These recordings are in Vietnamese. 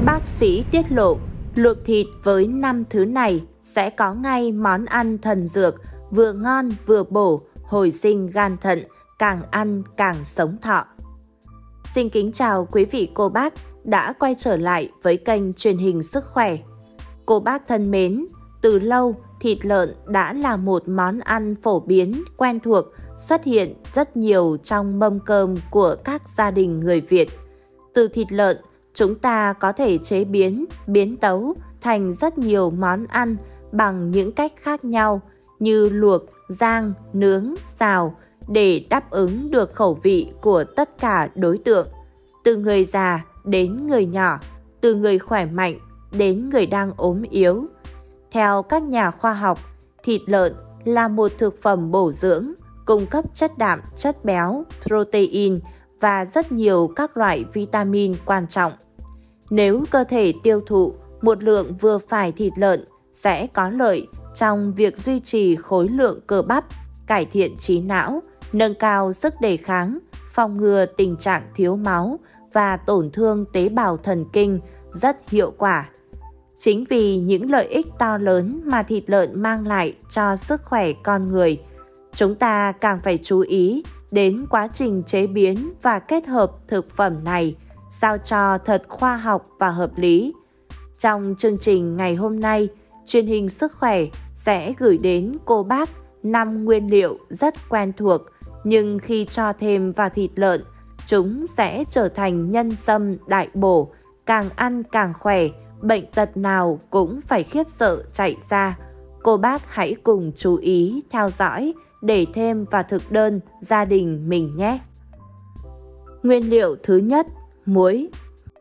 Bác sĩ tiết lộ luộc thịt với 5 thứ này sẽ có ngay món ăn thần dược, vừa ngon vừa bổ, hồi sinh gan thận, càng ăn càng sống thọ. Xin kính chào quý vị cô bác đã quay trở lại với kênh truyền hình Sức Khỏe. Cô bác thân mến, từ lâu thịt lợn đã là một món ăn phổ biến, quen thuộc, xuất hiện rất nhiều trong mâm cơm của các gia đình người Việt. Từ thịt lợn, chúng ta có thể chế biến, biến tấu thành rất nhiều món ăn bằng những cách khác nhau như luộc, rang, nướng, xào để đáp ứng được khẩu vị của tất cả đối tượng, từ người già đến người nhỏ, từ người khỏe mạnh đến người đang ốm yếu. Theo các nhà khoa học, thịt lợn là một thực phẩm bổ dưỡng, cung cấp chất đạm, chất béo, protein và rất nhiều các loại vitamin quan trọng. Nếu cơ thể tiêu thụ một lượng vừa phải thịt lợn sẽ có lợi trong việc duy trì khối lượng cơ bắp, cải thiện trí não, nâng cao sức đề kháng, phòng ngừa tình trạng thiếu máu và tổn thương tế bào thần kinh rất hiệu quả. Chính vì những lợi ích to lớn mà thịt lợn mang lại cho sức khỏe con người, chúng ta càng phải chú ý đến quá trình chế biến và kết hợp thực phẩm này sao cho thật khoa học và hợp lý. Trong chương trình ngày hôm nay, truyền hình Sức Khỏe sẽ gửi đến cô bác 5 nguyên liệu rất quen thuộc, nhưng khi cho thêm vào thịt lợn, chúng sẽ trở thành nhân sâm đại bổ, càng ăn càng khỏe, bệnh tật nào cũng phải khiếp sợ chạy ra. Cô bác hãy cùng chú ý theo dõi để thêm vào thực đơn gia đình mình nhé. Nguyên liệu thứ nhất, muối.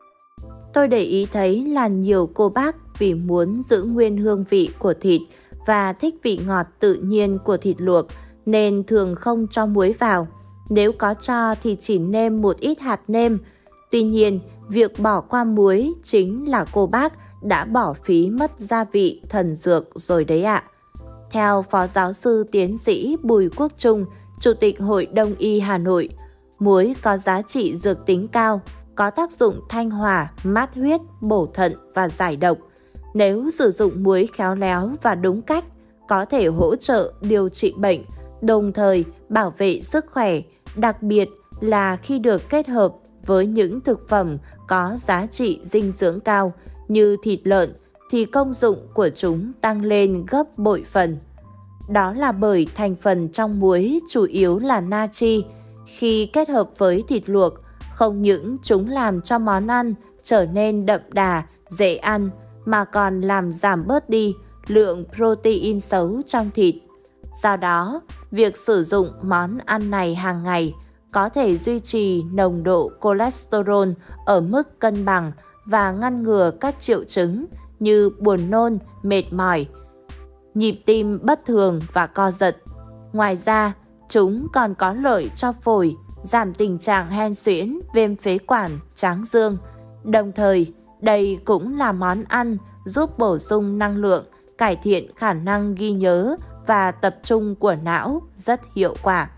Tôi để ý thấy là nhiều cô bác vì muốn giữ nguyên hương vị của thịt và thích vị ngọt tự nhiên của thịt luộc nên thường không cho muối vào. Nếu có cho thì chỉ nêm một ít hạt nêm. Tuy nhiên, việc bỏ qua muối chính là cô bác đã bỏ phí mất gia vị thần dược rồi đấy ạ. Theo Phó Giáo sư Tiến sĩ Bùi Quốc Trung, Chủ tịch Hội Đông y Hà Nội, muối có giá trị dược tính cao, có tác dụng thanh hòa, mát huyết, bổ thận và giải độc. Nếu sử dụng muối khéo léo và đúng cách, có thể hỗ trợ điều trị bệnh, đồng thời bảo vệ sức khỏe, đặc biệt là khi được kết hợp với những thực phẩm có giá trị dinh dưỡng cao như thịt lợn thì công dụng của chúng tăng lên gấp bội phần. Đó là bởi thành phần trong muối chủ yếu là natri. Khi kết hợp với thịt luộc, không những chúng làm cho món ăn trở nên đậm đà, dễ ăn mà còn làm giảm bớt đi lượng protein xấu trong thịt. Do đó, việc sử dụng món ăn này hàng ngày có thể duy trì nồng độ cholesterol ở mức cân bằng và ngăn ngừa các triệu chứng như buồn nôn, mệt mỏi, nhịp tim bất thường và co giật. Ngoài ra, chúng còn có lợi cho phổi, giảm tình trạng hen suyễn, viêm phế quản, tráng dương. Đồng thời, đây cũng là món ăn giúp bổ sung năng lượng, cải thiện khả năng ghi nhớ và tập trung của não rất hiệu quả.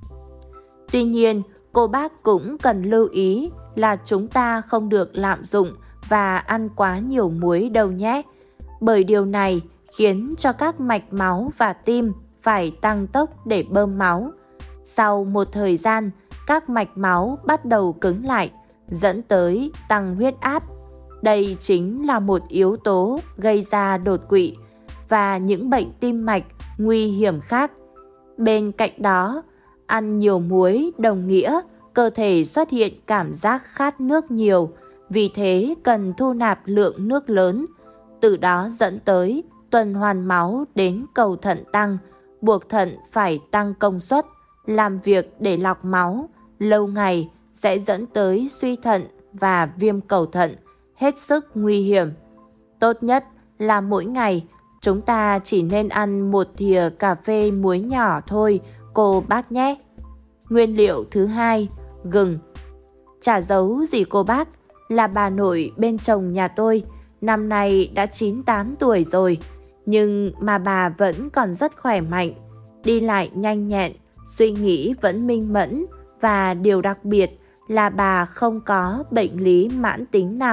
Tuy nhiên, cô bác cũng cần lưu ý là chúng ta không được lạm dụng và ăn quá nhiều muối đâu nhé. Bởi điều này khiến cho các mạch máu và tim phải tăng tốc để bơm máu. Sau một thời gian, các mạch máu bắt đầu cứng lại, dẫn tới tăng huyết áp. Đây chính là một yếu tố gây ra đột quỵ và những bệnh tim mạch nguy hiểm khác. Bên cạnh đó, ăn nhiều muối đồng nghĩa cơ thể xuất hiện cảm giác khát nước nhiều, vì thế cần thu nạp lượng nước lớn, từ đó dẫn tới tuần hoàn máu đến cầu thận tăng, buộc thận phải tăng công suất, làm việc để lọc máu, lâu ngày sẽ dẫn tới suy thận và viêm cầu thận, hết sức nguy hiểm. Tốt nhất là mỗi ngày chúng ta chỉ nên ăn một thìa cà phê muối nhỏ thôi cô bác nhé. Nguyên liệu thứ hai, gừng. Chả giấu gì cô bác là bà nội bên chồng nhà tôi, năm nay đã 98 tuổi rồi, nhưng mà bà vẫn còn rất khỏe mạnh, đi lại nhanh nhẹn, suy nghĩ vẫn minh mẫn và điều đặc biệt là bà không có bệnh lý mãn tính nào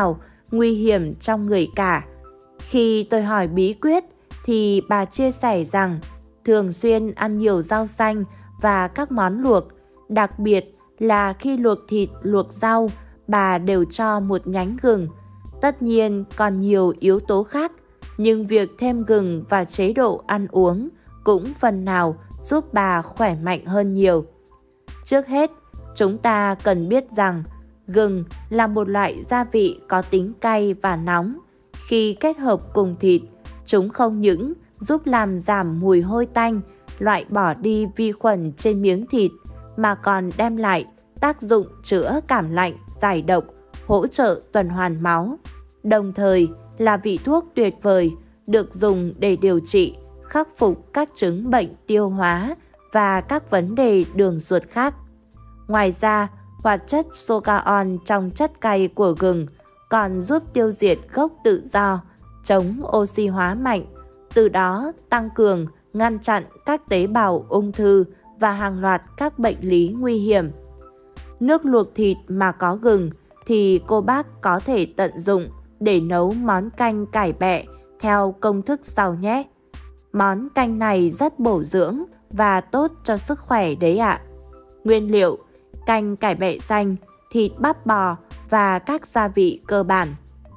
nguy hiểm trong người cả. Khi tôi hỏi bí quyết thì bà chia sẻ rằng thường xuyên ăn nhiều rau xanh và các món luộc, đặc biệt là khi luộc thịt, luộc rau, bà đều cho một nhánh gừng. Tất nhiên còn nhiều yếu tố khác, nhưng việc thêm gừng vào chế độ ăn uống cũng phần nào giúp bà khỏe mạnh hơn nhiều. Trước hết, chúng ta cần biết rằng gừng là một loại gia vị có tính cay và nóng. Khi kết hợp cùng thịt, chúng không những giúp làm giảm mùi hôi tanh, loại bỏ đi vi khuẩn trên miếng thịt, mà còn đem lại tác dụng chữa cảm lạnh, giải độc, hỗ trợ tuần hoàn máu. Đồng thời là vị thuốc tuyệt vời được dùng để điều trị, khắc phục các chứng bệnh tiêu hóa và các vấn đề đường ruột khác. Ngoài ra, hoạt chất sogaon trong chất cay của gừng còn giúp tiêu diệt gốc tự do, chống oxy hóa mạnh, từ đó tăng cường, ngăn chặn các tế bào ung thư và hàng loạt các bệnh lý nguy hiểm. Nước luộc thịt mà có gừng thì cô bác có thể tận dụng để nấu món canh cải bẹ theo công thức sau nhé. Món canh này rất bổ dưỡng và tốt cho sức khỏe đấy ạ. Nguyên liệu: canh cải bẹ xanh, thịt bắp bò và các gia vị cơ bản.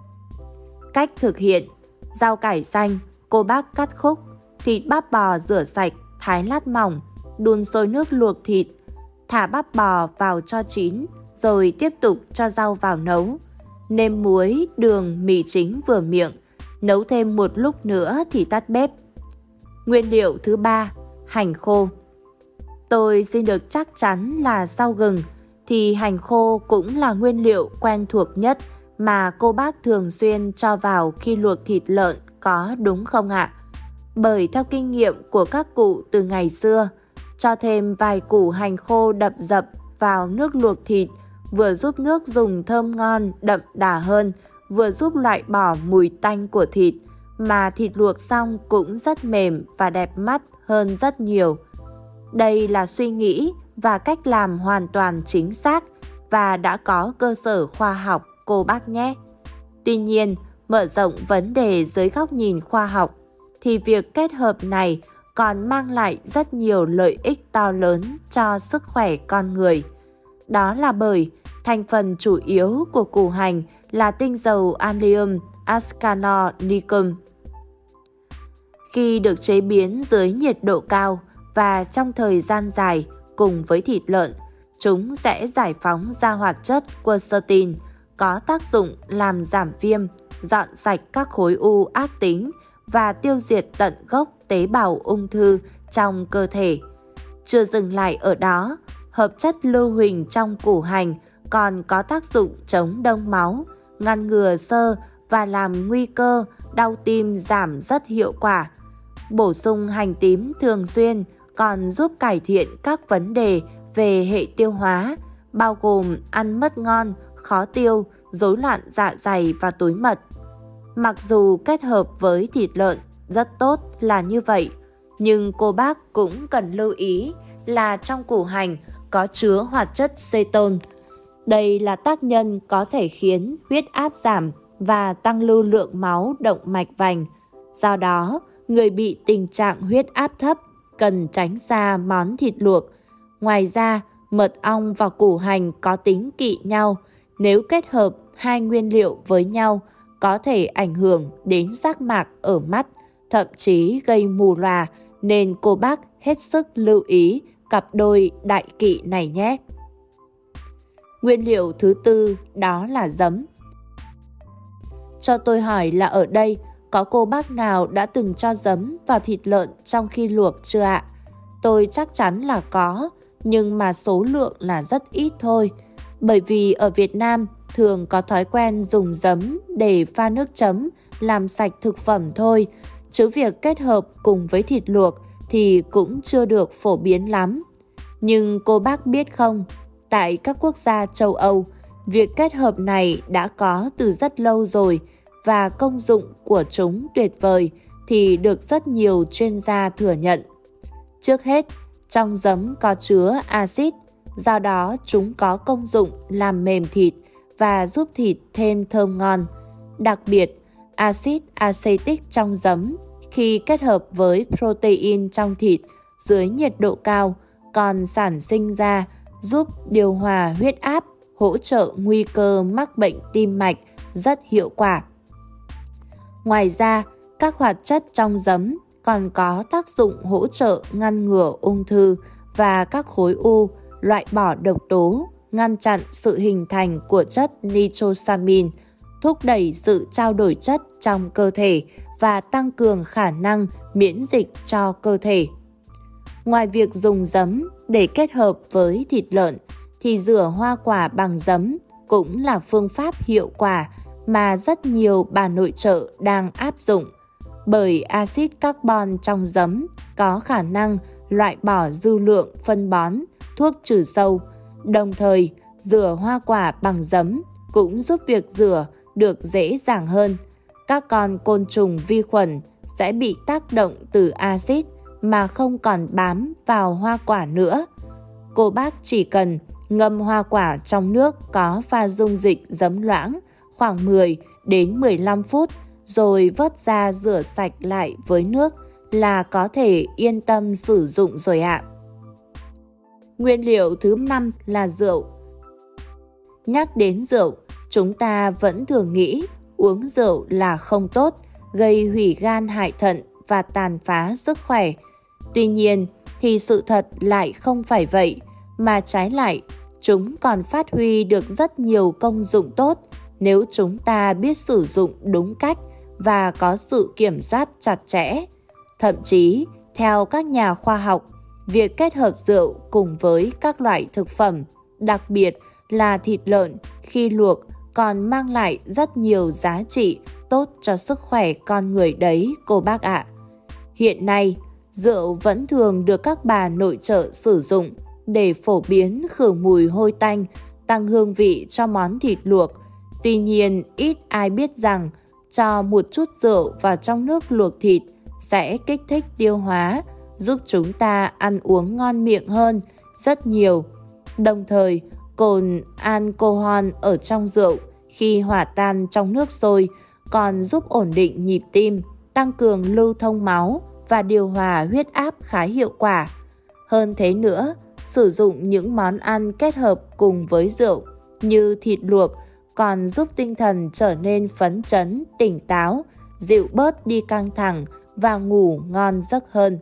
Cách thực hiện: rau cải xanh, cô bác cắt khúc, thịt bắp bò rửa sạch, thái lát mỏng, đun sôi nước luộc thịt, thả bắp bò vào cho chín, rồi tiếp tục cho rau vào nấu. Nêm muối, đường, mì chính vừa miệng, nấu thêm một lúc nữa thì tắt bếp. Nguyên liệu thứ 3: hành khô. Tôi xin được chắc chắn là sau gừng thì hành khô cũng là nguyên liệu quen thuộc nhất mà cô bác thường xuyên cho vào khi luộc thịt lợn, có đúng không ạ? Bởi theo kinh nghiệm của các cụ từ ngày xưa, cho thêm vài củ hành khô đập dập vào nước luộc thịt vừa giúp nước dùng thơm ngon, đậm đà hơn, vừa giúp loại bỏ mùi tanh của thịt, mà thịt luộc xong cũng rất mềm và đẹp mắt hơn rất nhiều. Đây là suy nghĩ và cách làm hoàn toàn chính xác và đã có cơ sở khoa học cô bác nhé. Tuy nhiên, mở rộng vấn đề dưới góc nhìn khoa học, thì việc kết hợp này còn mang lại rất nhiều lợi ích to lớn cho sức khỏe con người. Đó là bởi thành phần chủ yếu của củ hành là tinh dầu Allium ascanicolum. Khi được chế biến dưới nhiệt độ cao và trong thời gian dài cùng với thịt lợn, chúng sẽ giải phóng ra hoạt chất quercetin có tác dụng làm giảm viêm, dọn sạch các khối u ác tính và tiêu diệt tận gốc tế bào ung thư trong cơ thể. Chưa dừng lại ở đó, hợp chất lưu huỳnh trong củ hành còn có tác dụng chống đông máu, ngăn ngừa xơ và làm nguy cơ đau tim giảm rất hiệu quả. Bổ sung hành tím thường xuyên còn giúp cải thiện các vấn đề về hệ tiêu hóa, bao gồm ăn mất ngon, khó tiêu, rối loạn dạ dày và túi mật. Mặc dù kết hợp với thịt lợn rất tốt là như vậy, nhưng cô bác cũng cần lưu ý là trong củ hành có chứa hoạt chất ceton. Đây là tác nhân có thể khiến huyết áp giảm và tăng lưu lượng máu động mạch vành. Do đó, người bị tình trạng huyết áp thấp cần tránh xa món thịt luộc. Ngoài ra, mật ong và củ hành có tính kỵ nhau. Nếu kết hợp hai nguyên liệu với nhau, có thể ảnh hưởng đến giác mạc ở mắt, thậm chí gây mù lòa, nên cô bác hết sức lưu ý cặp đôi đại kỵ này nhé. Nguyên liệu thứ 4 đó là giấm. Cho tôi hỏi là ở đây có cô bác nào đã từng cho giấm vào thịt lợn trong khi luộc chưa ạ? Tôi chắc chắn là có, nhưng mà số lượng là rất ít thôi. Bởi vì ở Việt Nam thường có thói quen dùng giấm để pha nước chấm làm sạch thực phẩm thôi, chứ việc kết hợp cùng với thịt luộc thì cũng chưa được phổ biến lắm. Nhưng cô bác biết không, tại các quốc gia châu Âu, việc kết hợp này đã có từ rất lâu rồi và công dụng của chúng tuyệt vời thì được rất nhiều chuyên gia thừa nhận. Trước hết, trong giấm có chứa axit, do đó chúng có công dụng làm mềm thịt và giúp thịt thêm thơm ngon. Đặc biệt, axit acetic trong giấm khi kết hợp với protein trong thịt dưới nhiệt độ cao còn sản sinh ra giúp điều hòa huyết áp, hỗ trợ nguy cơ mắc bệnh tim mạch rất hiệu quả. Ngoài ra, các hoạt chất trong giấm còn có tác dụng hỗ trợ ngăn ngừa ung thư và các khối u, loại bỏ độc tố, ngăn chặn sự hình thành của chất nitrosamin, thúc đẩy sự trao đổi chất trong cơ thể và tăng cường khả năng miễn dịch cho cơ thể. Ngoài việc dùng giấm để kết hợp với thịt lợn, thì rửa hoa quả bằng giấm cũng là phương pháp hiệu quả mà rất nhiều bà nội trợ đang áp dụng, bởi axit carbon trong giấm có khả năng loại bỏ dư lượng phân bón, thuốc trừ sâu. Đồng thời, rửa hoa quả bằng giấm cũng giúp việc rửa được dễ dàng hơn. Các con côn trùng vi khuẩn sẽ bị tác động từ axit mà không còn bám vào hoa quả nữa. Cô bác chỉ cần ngâm hoa quả trong nước có pha dung dịch giấm loãng khoảng 10 đến 15 phút rồi vớt ra rửa sạch lại với nước là có thể yên tâm sử dụng rồi ạ. Nguyên liệu thứ 5 là rượu. Nhắc đến rượu, chúng ta vẫn thường nghĩ uống rượu là không tốt, gây hủy gan hại thận và tàn phá sức khỏe. Tuy nhiên thì sự thật lại không phải vậy, mà trái lại, chúng còn phát huy được rất nhiều công dụng tốt nếu chúng ta biết sử dụng đúng cách và có sự kiểm soát chặt chẽ. Thậm chí, theo các nhà khoa học, việc kết hợp rượu cùng với các loại thực phẩm, đặc biệt là thịt lợn khi luộc còn mang lại rất nhiều giá trị tốt cho sức khỏe con người đấy cô bác ạ. Hiện nay, rượu vẫn thường được các bà nội trợ sử dụng để phổ biến khử mùi hôi tanh, tăng hương vị cho món thịt luộc. Tuy nhiên, ít ai biết rằng cho một chút rượu vào trong nước luộc thịt sẽ kích thích tiêu hóa, giúp chúng ta ăn uống ngon miệng hơn rất nhiều. Đồng thời, cồn alcohol ở trong rượu khi hòa tan trong nước sôi còn giúp ổn định nhịp tim, tăng cường lưu thông máu và điều hòa huyết áp khá hiệu quả. Hơn thế nữa, sử dụng những món ăn kết hợp cùng với rượu như thịt luộc còn giúp tinh thần trở nên phấn chấn, tỉnh táo, dịu bớt đi căng thẳng và ngủ ngon giấc hơn.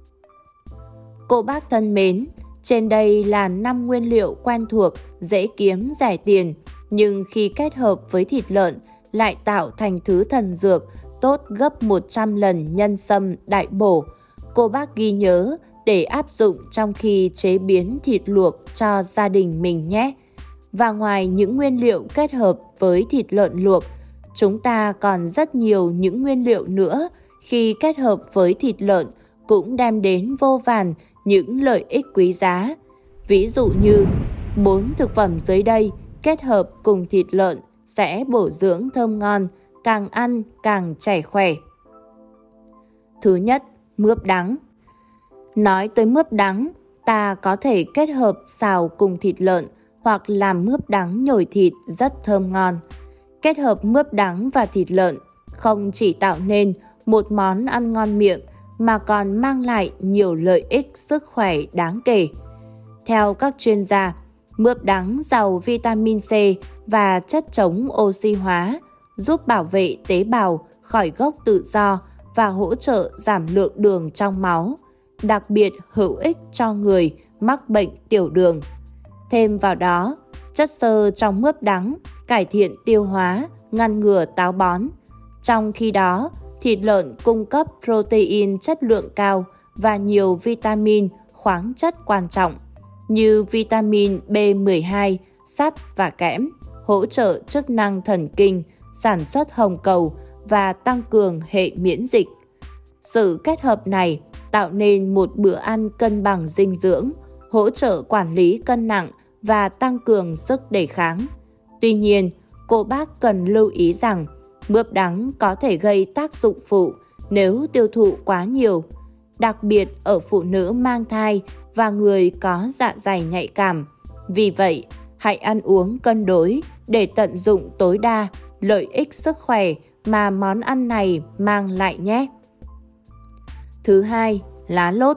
Cô bác thân mến, trên đây là 5 nguyên liệu quen thuộc, dễ kiếm, rẻ tiền, nhưng khi kết hợp với thịt lợn lại tạo thành thứ thần dược tốt gấp 100 lần nhân sâm đại bổ. Cô bác ghi nhớ để áp dụng trong khi chế biến thịt luộc cho gia đình mình nhé. Và ngoài những nguyên liệu kết hợp với thịt lợn luộc, chúng ta còn rất nhiều những nguyên liệu nữa khi kết hợp với thịt lợn cũng đem đến vô vàn những lợi ích quý giá. Ví dụ như 4 thực phẩm dưới đây kết hợp cùng thịt lợn sẽ bổ dưỡng thơm ngon, càng ăn càng trẻ khỏe. Thứ nhất, mướp đắng. Nói tới mướp đắng, ta có thể kết hợp xào cùng thịt lợn hoặc làm mướp đắng nhồi thịt rất thơm ngon. Kết hợp mướp đắng và thịt lợn không chỉ tạo nên một món ăn ngon miệng mà còn mang lại nhiều lợi ích sức khỏe đáng kể. Theo các chuyên gia, mướp đắng giàu vitamin C và chất chống oxy hóa, giúp bảo vệ tế bào khỏi gốc tự do và hỗ trợ giảm lượng đường trong máu, đặc biệt hữu ích cho người mắc bệnh tiểu đường. Thêm vào đó, chất xơ trong mướp đắng cải thiện tiêu hóa, ngăn ngừa táo bón. Trong khi đó, thịt lợn cung cấp protein chất lượng cao và nhiều vitamin, khoáng chất quan trọng như vitamin B12, sắt và kẽm, hỗ trợ chức năng thần kinh, sản xuất hồng cầu và tăng cường hệ miễn dịch. Sự kết hợp này tạo nên một bữa ăn cân bằng dinh dưỡng, hỗ trợ quản lý cân nặng và tăng cường sức đề kháng. Tuy nhiên, cô bác cần lưu ý rằng mướp đắng có thể gây tác dụng phụ nếu tiêu thụ quá nhiều, đặc biệt ở phụ nữ mang thai và người có dạ dày nhạy cảm. Vì vậy, hãy ăn uống cân đối để tận dụng tối đa lợi ích sức khỏe mà món ăn này mang lại nhé. Thứ hai, lá lốt.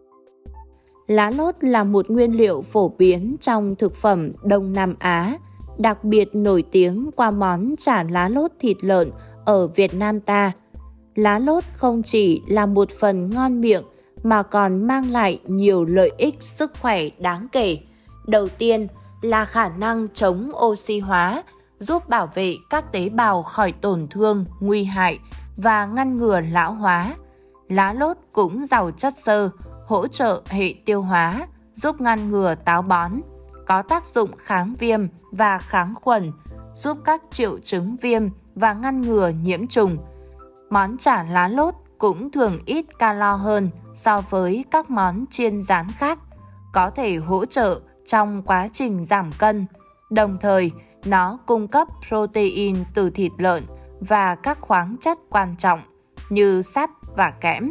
Lá lốt là một nguyên liệu phổ biến trong thực phẩm Đông Nam Á, đặc biệt nổi tiếng qua món chả lá lốt thịt lợn ở Việt Nam ta. Lá lốt không chỉ là một phần ngon miệng mà còn mang lại nhiều lợi ích sức khỏe đáng kể. Đầu tiên là khả năng chống oxy hóa, giúp bảo vệ các tế bào khỏi tổn thương, nguy hại và ngăn ngừa lão hóa. Lá lốt cũng giàu chất xơ, hỗ trợ hệ tiêu hóa, giúp ngăn ngừa táo bón, có tác dụng kháng viêm và kháng khuẩn, giúp các triệu chứng viêm và ngăn ngừa nhiễm trùng. Món chả lá lốt cũng thường ít calo hơn so với các món chiên rán khác, có thể hỗ trợ trong quá trình giảm cân. Đồng thời, nó cung cấp protein từ thịt lợn và các khoáng chất quan trọng như sắt và kẽm.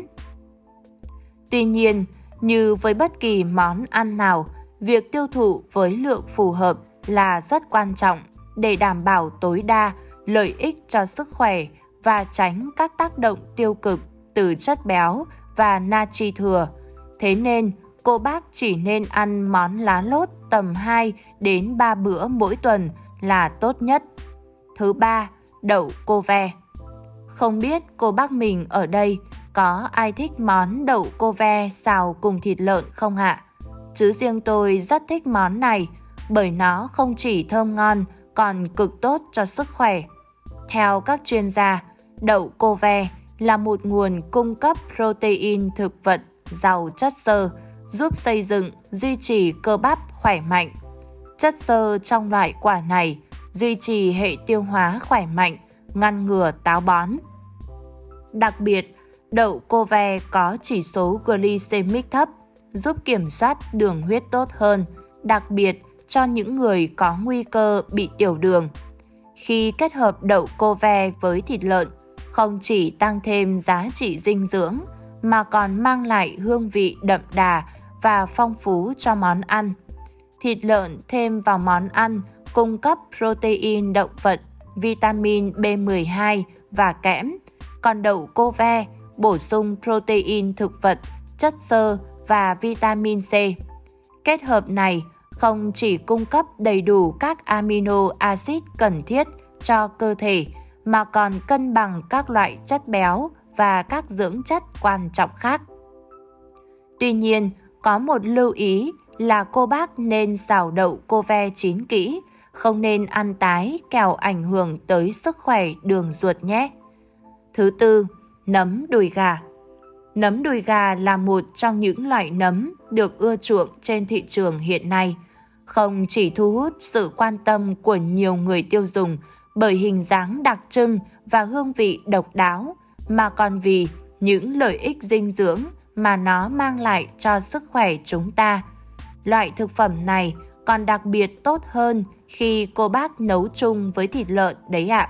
Tuy nhiên, như với bất kỳ món ăn nào, việc tiêu thụ với lượng phù hợp là rất quan trọng để đảm bảo tối đa lợi ích cho sức khỏe và tránh các tác động tiêu cực từ chất béo và natri thừa. Thế nên, cô bác chỉ nên ăn món lá lốt tầm 2 đến 3 bữa mỗi tuần là tốt nhất. Thứ ba, đậu cô ve. Không biết cô bác mình ở đây có ai thích món đậu cô ve xào cùng thịt lợn không ạ? Chứ riêng tôi rất thích món này bởi nó không chỉ thơm ngon còn cực tốt cho sức khỏe. Theo các chuyên gia, đậu cô ve là một nguồn cung cấp protein thực vật giàu chất xơ, giúp xây dựng, duy trì cơ bắp khỏe mạnh. Chất xơ trong loại quả này duy trì hệ tiêu hóa khỏe mạnh, ngăn ngừa táo bón. Đặc biệt, đậu cô ve có chỉ số glycemic thấp, giúp kiểm soát đường huyết tốt hơn, đặc biệt cho những người có nguy cơ bị tiểu đường. Khi kết hợp đậu cô ve với thịt lợn, không chỉ tăng thêm giá trị dinh dưỡng mà còn mang lại hương vị đậm đà và phong phú cho món ăn. Thịt lợn thêm vào món ăn cung cấp protein động vật, vitamin B12 và kẽm, còn đậu cô ve bổ sung protein thực vật, chất xơ và vitamin C. Kết hợp này không chỉ cung cấp đầy đủ các amino acid cần thiết cho cơ thể mà còn cân bằng các loại chất béo và các dưỡng chất quan trọng khác. Tuy nhiên, có một lưu ý là cô bác nên xào đậu cô ve chín kỹ, không nên ăn tái kẻo ảnh hưởng tới sức khỏe đường ruột nhé. Thứ tư, nấm đùi gà. Nấm đùi gà là một trong những loại nấm được ưa chuộng trên thị trường hiện nay. Không chỉ thu hút sự quan tâm của nhiều người tiêu dùng bởi hình dáng đặc trưng và hương vị độc đáo, mà còn vì những lợi ích dinh dưỡng mà nó mang lại cho sức khỏe chúng ta. Loại thực phẩm này còn đặc biệt tốt hơn khi cô bác nấu chung với thịt lợn đấy ạ.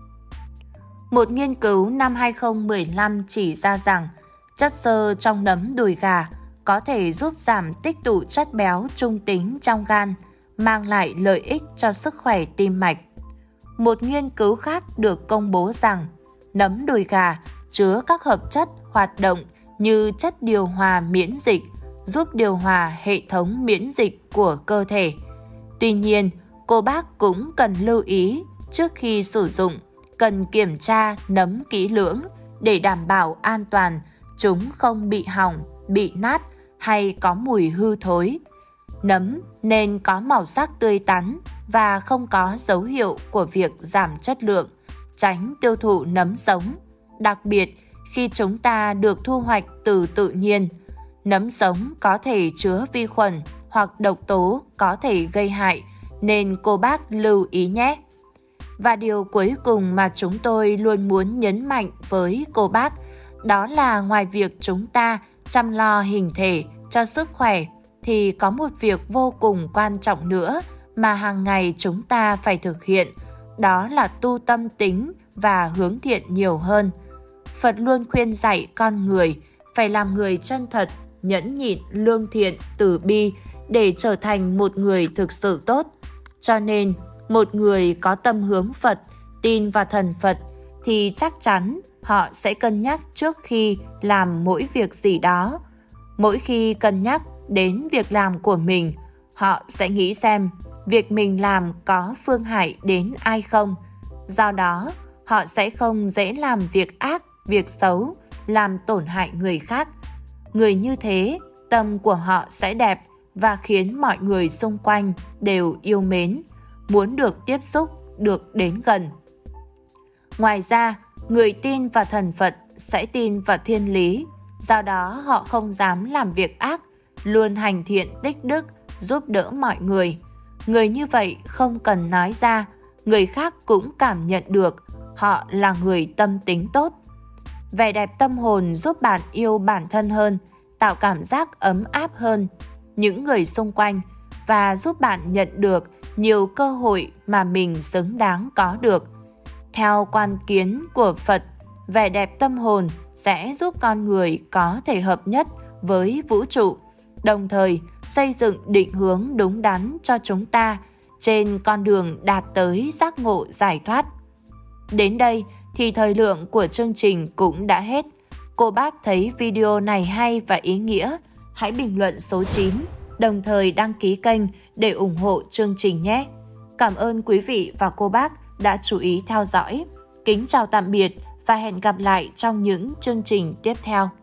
Một nghiên cứu năm 2015 chỉ ra rằng chất xơ trong nấm đùi gà có thể giúp giảm tích tụ chất béo trung tính trong gan, mang lại lợi ích cho sức khỏe tim mạch. Một nghiên cứu khác được công bố rằng nấm đùi gà chứa các hợp chất hoạt động như chất điều hòa miễn dịch, giúp điều hòa hệ thống miễn dịch của cơ thể. Tuy nhiên, cô bác cũng cần lưu ý trước khi sử dụng, cần kiểm tra nấm kỹ lưỡng để đảm bảo an toàn, chúng không bị hỏng, bị nát hay có mùi hư thối. Nấm nên có màu sắc tươi tắn và không có dấu hiệu của việc giảm chất lượng, tránh tiêu thụ nấm sống, đặc biệt khi chúng ta được thu hoạch từ tự nhiên. Nấm sống có thể chứa vi khuẩn hoặc độc tố có thể gây hại, nên cô bác lưu ý nhé. Và điều cuối cùng mà chúng tôi luôn muốn nhấn mạnh với cô bác, đó là ngoài việc chúng ta chăm lo hình thể cho sức khỏe, thì có một việc vô cùng quan trọng nữa mà hàng ngày chúng ta phải thực hiện, đó là tu tâm tính và hướng thiện nhiều hơn. Phật luôn khuyên dạy con người phải làm người chân thật, nhẫn nhịn, lương thiện, từ bi để trở thành một người thực sự tốt. Cho nên, một người có tâm hướng Phật tin vào thần Phật thì chắc chắn họ sẽ cân nhắc trước khi làm mỗi việc gì đó. Mỗi khi cân nhắc đến việc làm của mình, họ sẽ nghĩ xem việc mình làm có phương hại đến ai không. Do đó, họ sẽ không dễ làm việc ác, việc xấu, làm tổn hại người khác. Người như thế, tâm của họ sẽ đẹp và khiến mọi người xung quanh đều yêu mến, muốn được tiếp xúc, được đến gần. Ngoài ra, người tin vào thần Phật sẽ tin vào thiên lý, do đó họ không dám làm việc ác, luôn hành thiện tích đức, giúp đỡ mọi người. Người như vậy không cần nói ra, người khác cũng cảm nhận được họ là người tâm tính tốt. Vẻ đẹp tâm hồn giúp bạn yêu bản thân hơn, tạo cảm giác ấm áp hơn những người xung quanh và giúp bạn nhận được nhiều cơ hội mà mình xứng đáng có được. Theo quan kiến của Phật, vẻ đẹp tâm hồn sẽ giúp con người có thể hợp nhất với vũ trụ, đồng thời xây dựng định hướng đúng đắn cho chúng ta trên con đường đạt tới giác ngộ giải thoát. Đến đây thì thời lượng của chương trình cũng đã hết. Cô bác thấy video này hay và ý nghĩa, hãy bình luận số 9, đồng thời đăng ký kênh để ủng hộ chương trình nhé. Cảm ơn quý vị và cô bác đã chú ý theo dõi. Kính chào tạm biệt và hẹn gặp lại trong những chương trình tiếp theo.